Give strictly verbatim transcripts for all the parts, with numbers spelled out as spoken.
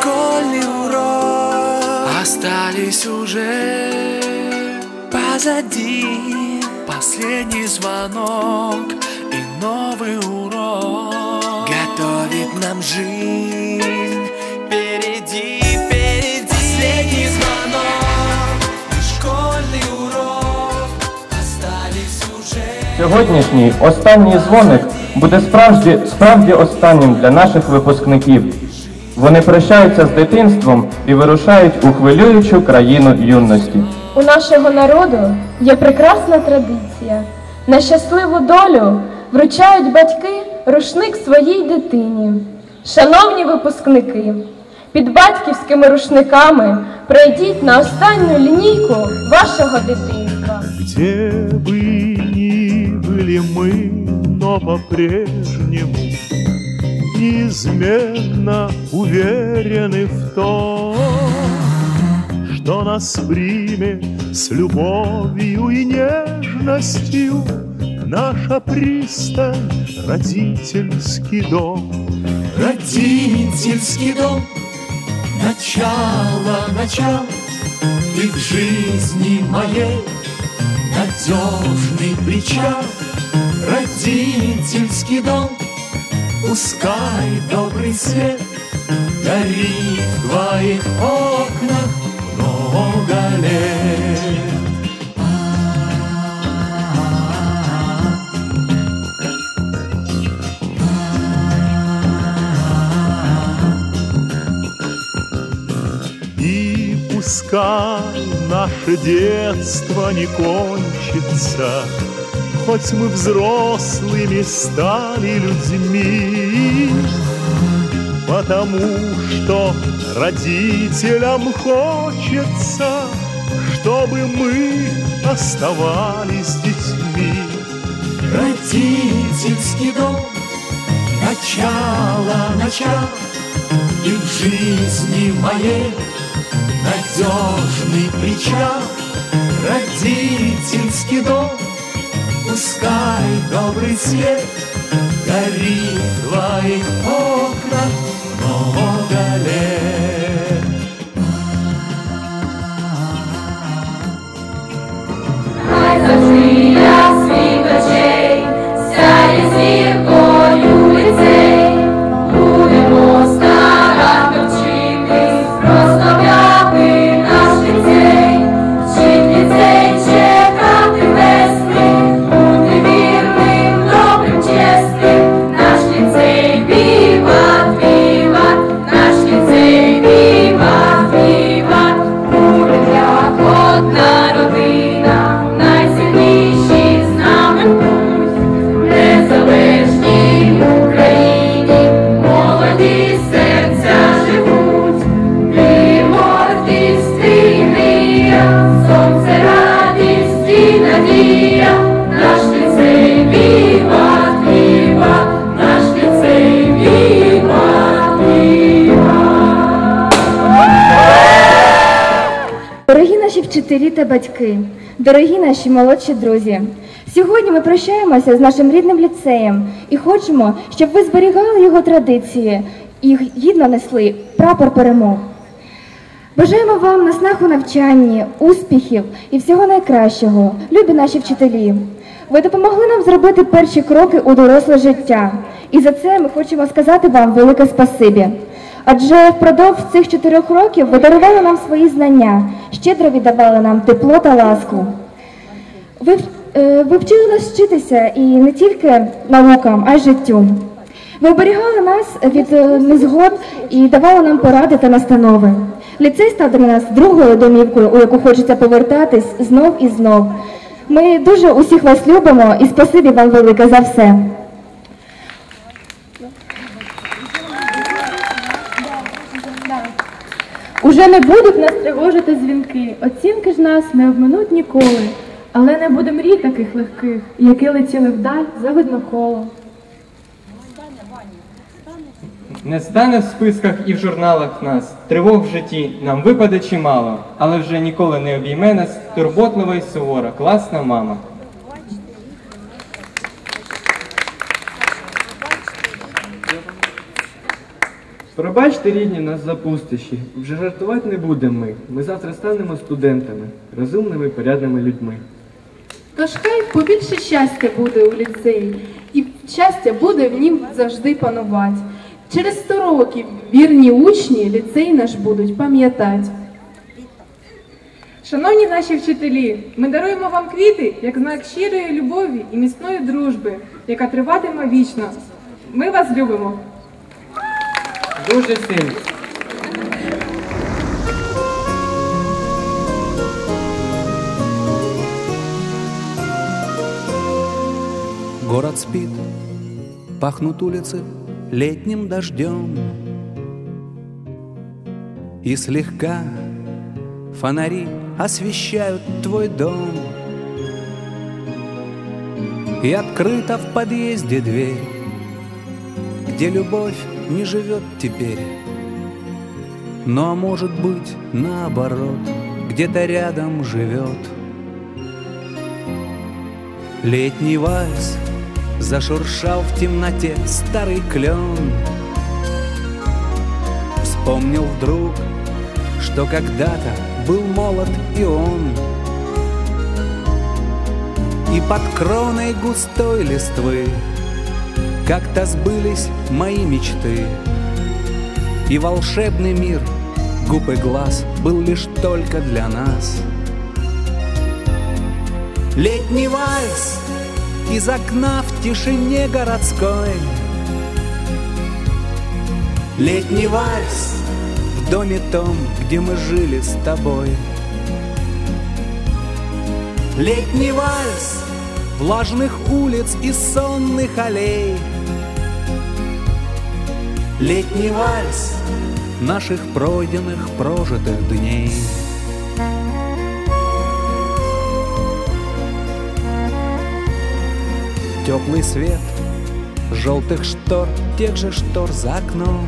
школьный урок остались уже позади. Последний звонок и новый урок готовит нам жизнь впереди, впереди. Последний звонок и школьный урок остались уже. Сьогоднішній останній дзвоник буде справді, справді останнім для наших випускників. Вони прощаються з дитинством і вирушають у хвилюючу країну юності. У нашого народу є прекрасна традиція. На щасливу долю вручають батьки рушник своїй дитині. Шановні випускники, під батьківськими рушниками пройдіть на останню лінійку вашого дитинства. Где бы ни были мы, но по-прежнему неизменно уверены в том, что нас примет с любовью и нежностью наша пристань, родительский дом. Родительский дом, начало, начало, и в жизни моей надежный причал. Родительский дом, пускай добрый свет горит в твоих окнах много лет. И пускай наше детство не кончится, хоть мы взрослыми стали людьми, потому что родителям хочется, чтобы мы оставались детьми. Родительский дом, начало, начало, и в жизни моей надежный причал. Родительский дом, пускай добрый свет горит в твоих окнах много лет. Хай завжди ясних очей сяє зіркою ліцей, будемо старанно вчитись, прославляти наш ліцей, вчить ліцей чекати весни, бути вірним, добрим, чесним. Наш ліцей віват, віват, наш ліцей віват, віват, буде як одна родина, найсильніші знаменують, в незалежній Україні молоді серця живуть. Ти гордість, ти мрія, сонце, радість і надія, наш ліцей віват, віват, наш ліцей віват, віват. Дорогі наші вчителі та батьки, дорогі наші молодші друзі, сьогодні ми прощаємося з нашим рідним ліцеєм і хочемо, щоб ви зберігали його традиції і гідно несли прапор перемог. Бажаємо вам наснаг у навчанні, успіхів і всього найкращого, любі наші вчителі. Ви допомогли нам зробити перші кроки у доросле життя, і за це ми хочемо сказати вам велике спасибі. Адже впродовж цих чотирьох років ви дарували нам свої знання, щедро віддавали нам тепло та ласку. Ви, е, ви вчили нас вчитися і не тільки наукам, а й життю. Ви оберігали нас від е, незгод і давали нам поради та настанови. Ліцей став для нас другою домівкою, у яку хочеться повертатись знов і знов. Ми дуже усіх вас любимо і спасибі вам велике за все. Уже не будуть нас тривожити дзвінки, оцінки ж нас не обминуть ніколи. Але не буде мрій таких легких, які летіли вдаль за видноколо. Не стане в списках і в журналах нас, тривог в житті нам випаде чимало, але вже ніколи не обійме нас турботлива й сувора, класна мама. Пробачте, рідні, нас запустощі, вже жартувати не будемо ми. Ми завтра станемо студентами, розумними, порядними людьми. Тож хай побільше щастя буде у ліцеї, і щастя буде в нім завжди панувати. Через сто років вірні учні ліцей наш будуть пам'ятати. Шановні наші вчителі, ми даруємо вам квіти як знак щирої любові і міцної дружби, яка триватиме вічно. Ми вас любимо. Дуже сильно. Город спит, пахнут улицы летним дождем, и слегка фонари освещают твой дом. И открыта в подъезде дверь, где любовь не живет теперь. Но, а может быть, наоборот, где-то рядом живет. Летний вальс зашуршал в темноте старый клен. Вспомнил вдруг, что когда-то был молод и он. И под кроной густой листвы как-то сбылись мои мечты. И волшебный мир губ и глаз был лишь только для нас. Летний вальс из окна в тишине городской. Летний вальс в доме том, где мы жили с тобой. Летний вальс влажных улиц и сонных аллей. Летний вальс наших пройденных, прожитых дней. Теплый свет желтых штор, тех же штор за окном.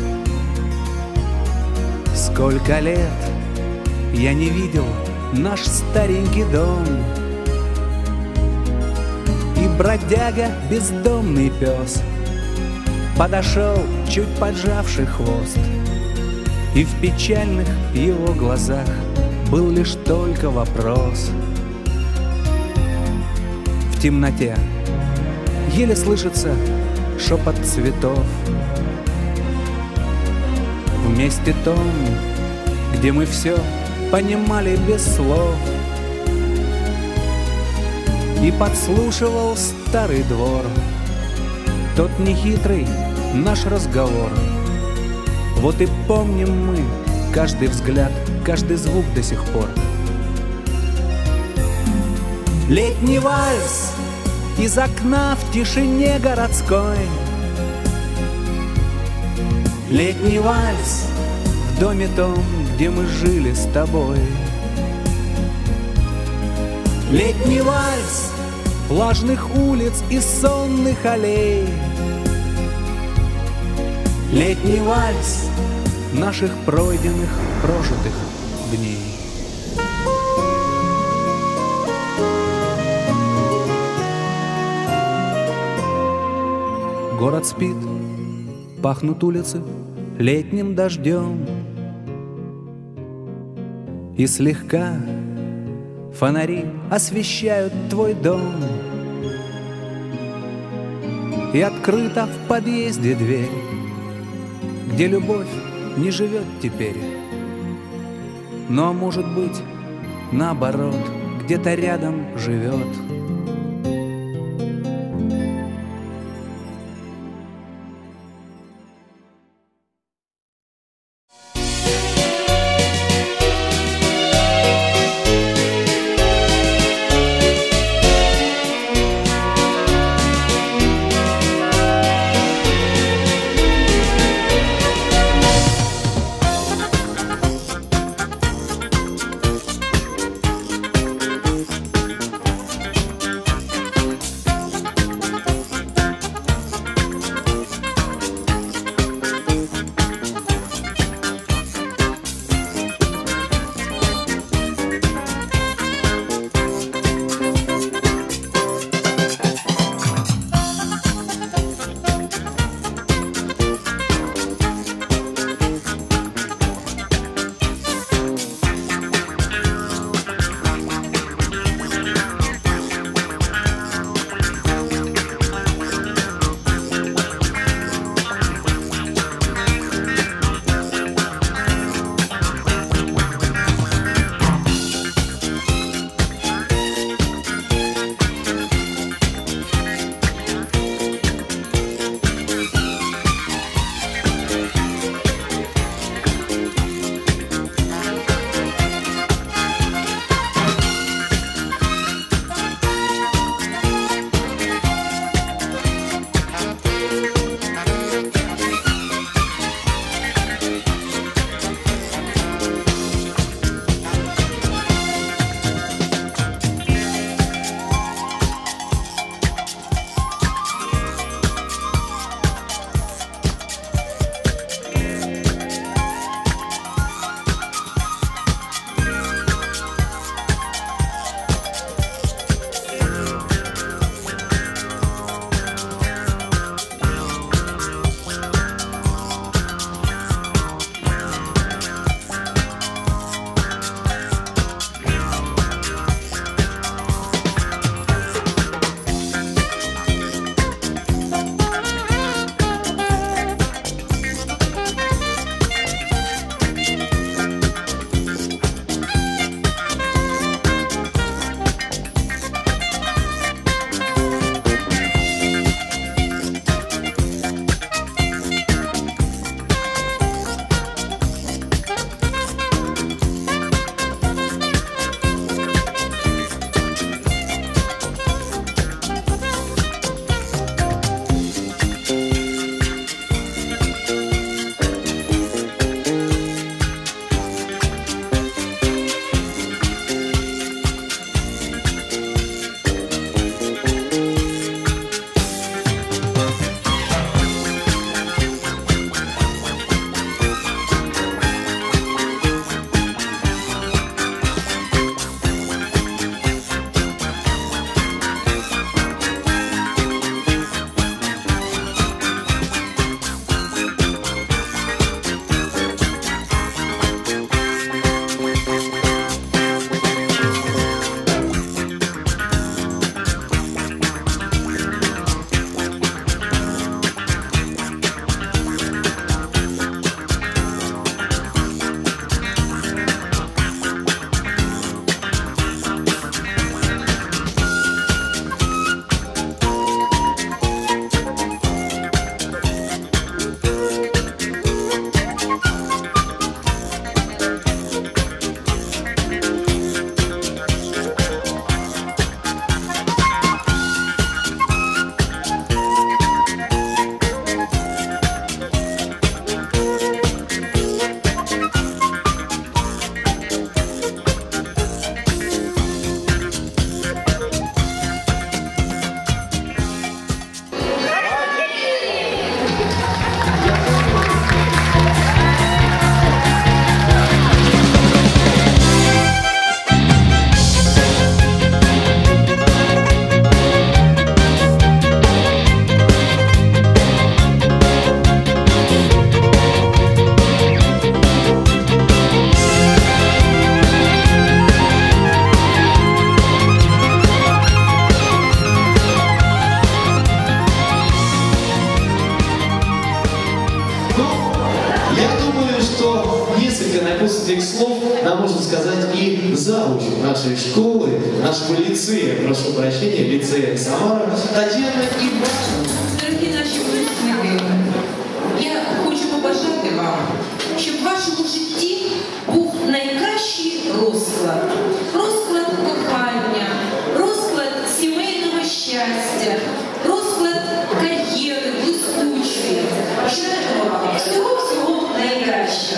Сколько лет я не видел наш старенький дом. И бродяга, бездомный пес, подошел, чуть поджавший хвост. И в печальных его глазах был лишь только вопрос. В темноте еле слышится шепот цветов. В месте том, где мы все понимали без слов. И подслушивал старый двор тот нехитрый наш разговор. Вот и помним мы каждый взгляд, каждый звук до сих пор. Летний вальс из окна в тишине городской. Летний вальс в доме том, где мы жили с тобой. Летний вальс влажных улиц и сонных аллей. Летний вальс наших пройденных, прожитых дней. Город спит, пахнут улицы летним дождем. И слегка фонари освещают твой дом. И открыта в подъезде дверь, где любовь не живет теперь. Но, может быть, наоборот, где-то рядом живет. принципе, напутствие слов нам можно сказать и завуч нашей школы, нашего лицея, прошу прощения, лицея Самара, Татьяна Ивановна. Дорогі наші випускники, я хочу побажати вам, щоб в вашому житті був найкращий розклад. Розклад кохання, розклад сімейного щастя, розклад кар'єри, блискучої. Бажаємо вам всього-всього найкращого.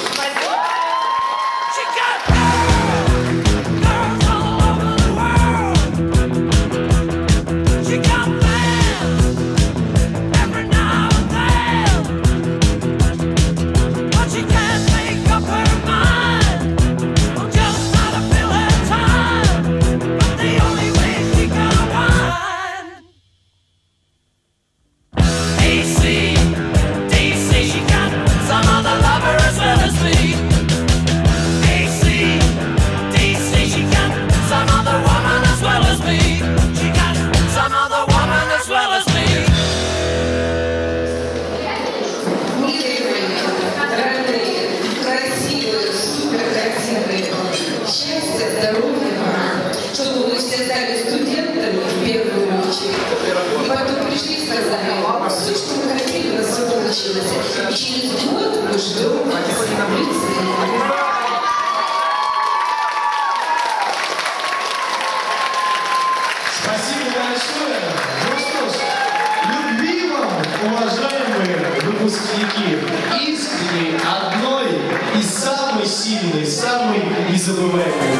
И через год мы ждем вас в лицее. Спасибо большое. Ну что ж, любви вам, уважаемые выпускники, искренней, одной и самой сильной, самой незабываемой.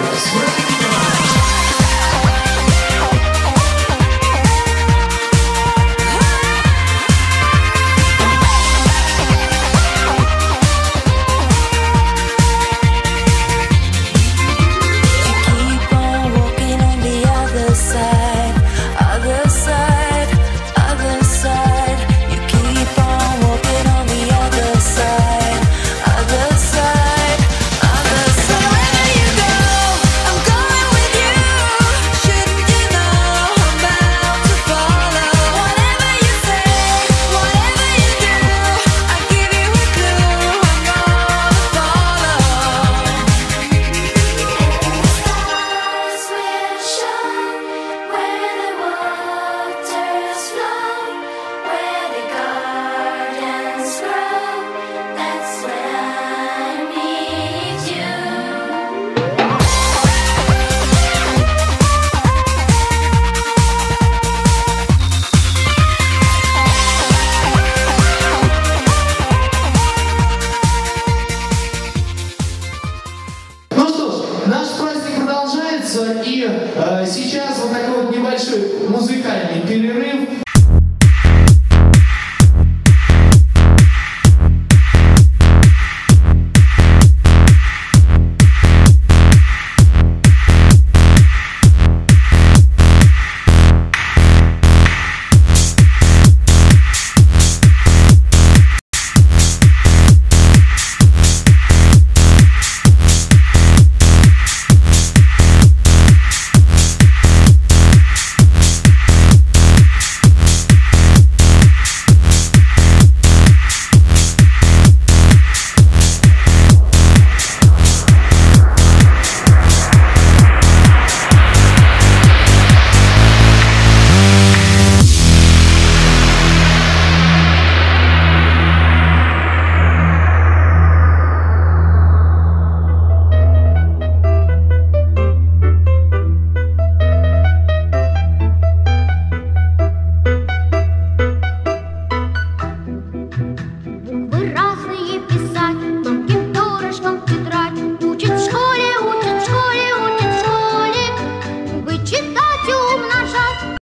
И э, сейчас вот такой вот небольшой музыкальный перерыв.